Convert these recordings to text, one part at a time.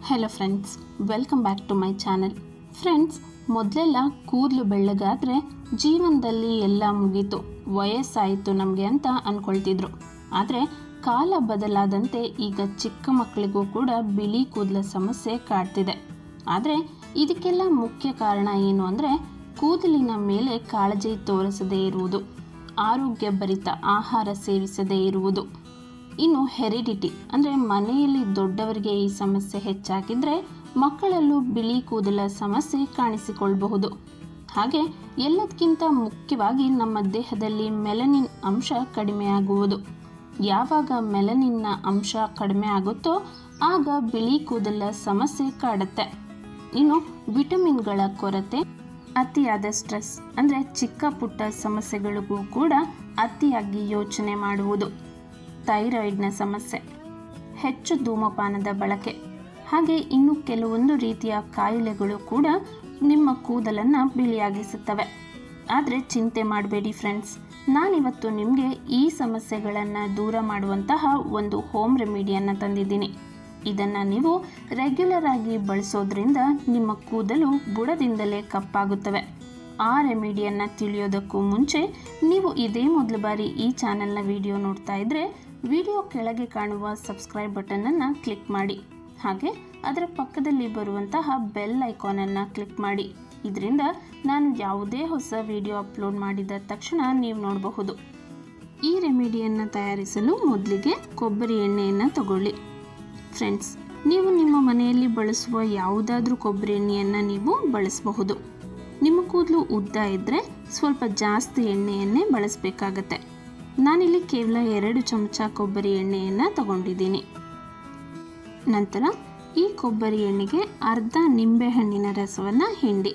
Hello friends, welcome back to my channel. Friends, ಮೊದಲೆಲ್ಲ ಕೂದಲು ಬೆಳ್ಳಗಾದರೆ ಜೀವನದಲ್ಲಿ ಎಲ್ಲ ಮುಗೀತು, ವಯಸ್ಸಾಯಿತು ನಮಗೆ ಅಂತ ಅಂದ್ಕೊಳ್ತಿದ್ರು. ಆದರೆ ಕಾಲ ಬದಲಾದಂತೆ ಈಗ ಚಿಕ್ಕ ಮಕ್ಕಳಿಗೂ ಕೂಡ ಬಿಳಿ ಕೂದಲ ಸಮಸ್ಯೆ ಕಾಡ್ತಿದೆ. ಆದರೆ ಇದಕ್ಕೆಲ್ಲ ಮುಖ್ಯ ಕಾರಣ ಏನು ಅಂದರೆ ಕೂದಲಿನ ಮೇಲೆ ಕಾಳಜಿ ತೋರಿಸದೇ ಇರುವುದು, ಆರೋಗ್ಯಭರಿತ ಆಹಾರ ಸೇವಿಸದೇ ಇರುವುದು, ಇನ್ನು ಹೆರಿಡಿಟಿ ಅಂದರೆ ಮನೆಯಲ್ಲಿ ದೊಡ್ಡವರಿಗೆ ಈ ಸಮಸ್ಯೆ ಹೆಚ್ಚಾಗಿದ್ದರೆ ಮಕ್ಕಳಲ್ಲೂ ಬಿಳಿ ಕೂದಲ ಸಮಸ್ಯೆ ಕಾಣಿಸಿಕೊಳ್ಳಬಹುದು. ಹಾಗೆ ಎಲ್ಲದಕ್ಕಿಂತ ಮುಖ್ಯವಾಗಿ ನಮ್ಮ ದೇಹದಲ್ಲಿ ಮೆಲನಿನ್ ಅಂಶ ಕಡಿಮೆಯಾಗುವುದು. ಯಾವಾಗ ಮೆಲನಿನ್ನ ಅಂಶ ಕಡಿಮೆ ಆಗುತ್ತೋ ಆಗ ಬಿಳಿ ಕೂದಲ ಸಮಸ್ಯೆ ಕಾಡುತ್ತೆ. ಇನ್ನು ವಿಟಮಿನ್ಗಳ ಕೊರತೆ, ಅತಿಯಾದ ಸ್ಟ್ರೆಸ್ ಅಂದರೆ ಚಿಕ್ಕ ಪುಟ್ಟ ಸಮಸ್ಯೆಗಳಿಗೂ ಕೂಡ ಅತಿಯಾಗಿ ಯೋಚನೆ ಮಾಡುವುದು, ಥೈರಾಯ್ಡ್ನ ಸಮಸ್ಯೆ, ಹೆಚ್ಚು ಧೂಮಪಾನದ ಬಳಕೆ, ಹಾಗೆ ಇನ್ನು ಕೆಲವೊಂದು ರೀತಿಯ ಕಾಯಿಲೆಗಳು ಕೂಡ ನಿಮ್ಮ ಕೂದಲನ್ನು ಬಿಳಿಯಾಗಿಸುತ್ತವೆ. ಆದರೆ ಚಿಂತೆ ಮಾಡಬೇಡಿ ಫ್ರೆಂಡ್ಸ್, ನಾನಿವತ್ತು ನಿಮಗೆ ಈ ಸಮಸ್ಯೆಗಳನ್ನು ದೂರ ಮಾಡುವಂತಹ ಒಂದು ಹೋಮ್ ರೆಮಿಡಿಯನ್ನು ತಂದಿದ್ದೀನಿ. ಇದನ್ನು ನೀವು ರೆಗ್ಯುಲರ್ ಆಗಿ ಬಳಸೋದ್ರಿಂದ ನಿಮ್ಮ ಕೂದಲು ಬುಡದಿಂದಲೇ ಕಪ್ಪಾಗುತ್ತವೆ. ಆ ರೆಮಿಡಿಯನ್ನು ತಿಳಿಯೋದಕ್ಕೂ ಮುಂಚೆ ನೀವು ಇದೇ ಮೊದಲ ಬಾರಿ ಈ ಚಾನಲ್ನ ವಿಡಿಯೋ ನೋಡ್ತಾ ಇದ್ದರೆ ವಿಡಿಯೋ ಕೆಳಗೆ ಕಾಣುವ ಸಬ್ಸ್ಕ್ರೈಬ್ ಬಟನನ್ನು ಕ್ಲಿಕ್ ಮಾಡಿ, ಹಾಗೆ ಅದರ ಪಕ್ಕದಲ್ಲಿ ಬರುವಂತಹ ಬೆಲ್ ಐಕಾನನ್ನು ಕ್ಲಿಕ್ ಮಾಡಿ. ಇದರಿಂದ ನಾನು ಯಾವುದೇ ಹೊಸ ವಿಡಿಯೋ ಅಪ್ಲೋಡ್ ಮಾಡಿದ ತಕ್ಷಣ ನೀವು ನೋಡಬಹುದು. ಈ ರೆಮಿಡಿಯನ್ನು ತಯಾರಿಸಲು ಮೊದಲಿಗೆ ಕೊಬ್ಬರಿ ಎಣ್ಣೆಯನ್ನು ತಗೊಳ್ಳಿ. ಫ್ರೆಂಡ್ಸ್, ನೀವು ನಿಮ್ಮ ಮನೆಯಲ್ಲಿ ಬಳಸುವ ಯಾವುದಾದ್ರೂ ಕೊಬ್ಬರಿ ಎಣ್ಣೆಯನ್ನು ನೀವು ಬಳಸಬಹುದು. ನಿಮ್ಮ ಕೂದಲು ಉದ್ದ ಇದ್ದರೆ ಸ್ವಲ್ಪ ಜಾಸ್ತಿ ಎಣ್ಣೆಯನ್ನೇ ಬಳಸಬೇಕಾಗತ್ತೆ. ನಾನಿಲ್ಲಿ ಕೇವಲ 2 ಚಮಚ ಕೊಬ್ಬರಿ ಎಣ್ಣೆಯನ್ನು ತಗೊಂಡಿದ್ದೀನಿ. ನಂತರ ಈ ಕೊಬ್ಬರಿ ಎಣ್ಣೆಗೆ ಅರ್ಧ ನಿಂಬೆಹಣ್ಣಿನ ರಸವನ್ನು ಹಿಂಡಿ.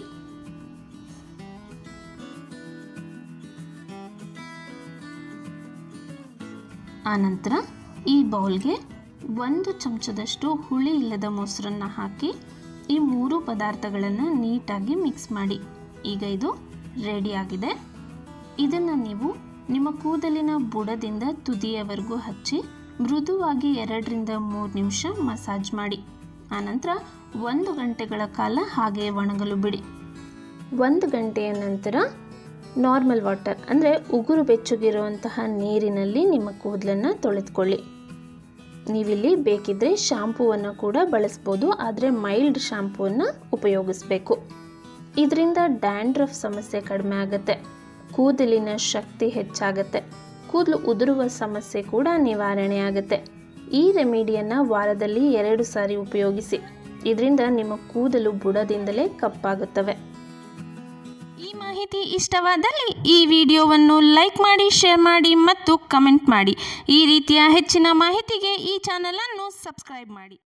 ಆನಂತರ ಈ ಬೌಲ್ಗೆ 1 ಚಮಚದಷ್ಟು ಹುಳಿ ಇಲ್ಲದ ಮೊಸರನ್ನು ಹಾಕಿ ಈ 3 ಪದಾರ್ಥಗಳನ್ನು ನೀಟಾಗಿ ಮಿಕ್ಸ್ ಮಾಡಿ. ಈಗ ಇದು ರೆಡಿಯಾಗಿದೆ. ಇದನ್ನು ನೀವು ನಿಮ್ಮ ಕೂದಲಿನ ಬುಡದಿಂದ ತುದಿಯವರೆಗೂ ಹಚ್ಚಿ ಮೃದುವಾಗಿ 2 ರಿಂದ 3 ನಿಮಿಷ ಮಸಾಜ್ ಮಾಡಿ. ಆನಂತರ 1 ಗಂಟೆಗಳ ಕಾಲ ಹಾಗೆ ಒಣಗಲು ಬಿಡಿ. 1 ಗಂಟೆಯ ನಂತರ ನಾರ್ಮಲ್ ವಾಟರ್ ಅಂದರೆ ಉಗುರು ಬೆಚ್ಚಗಿರುವಂತಹ ನೀರಿನಲ್ಲಿ ನಿಮ್ಮ ಕೂದಲನ್ನು ತೊಳೆದುಕೊಳ್ಳಿ. ನೀವಿಲ್ಲಿ ಬೇಕಿದ್ದರೆ ಶಾಂಪೂವನ್ನು ಕೂಡ ಬಳಸ್ಬೋದು, ಆದರೆ ಮೈಲ್ಡ್ ಶಾಂಪೂವನ್ನು ಉಪಯೋಗಿಸಬೇಕು. ಇದರಿಂದ ಡ್ಯಾಂಡ್ರಫ್ ಸಮಸ್ಯೆ ಕಡಿಮೆ ಆಗುತ್ತೆ, ಕೂದಲಿನ ಶಕ್ತಿ ಹೆಚ್ಚಾಗುತ್ತೆ, ಕೂದಲು ಉದುರುವ ಸಮಸ್ಯೆ ಕೂಡ ನಿವಾರಣೆ ಆಗುತ್ತೆ. ಈ ರೆಮಿಡಿಯನ್ನು ವಾರದಲ್ಲಿ 2 ಸಾರಿ ಉಪಯೋಗಿಸಿ. ಇದರಿಂದ ನಿಮ್ಮ ಕೂದಲು ಬುಡದಿಂದಲೇ ಕಪ್ಪಾಗುತ್ತವೆ. ಈ ಮಾಹಿತಿ ಇಷ್ಟವಾದಲ್ಲಿ ಈ ವಿಡಿಯೋವನ್ನು ಲೈಕ್ ಮಾಡಿ, ಶೇರ್ ಮಾಡಿ ಮತ್ತು ಕಮೆಂಟ್ ಮಾಡಿ. ಈ ರೀತಿಯ ಹೆಚ್ಚಿನ ಮಾಹಿತಿಗೆ ಈ ಚಾನಲನ್ನು ಸಬ್ಸ್ಕ್ರೈಬ್ ಮಾಡಿ.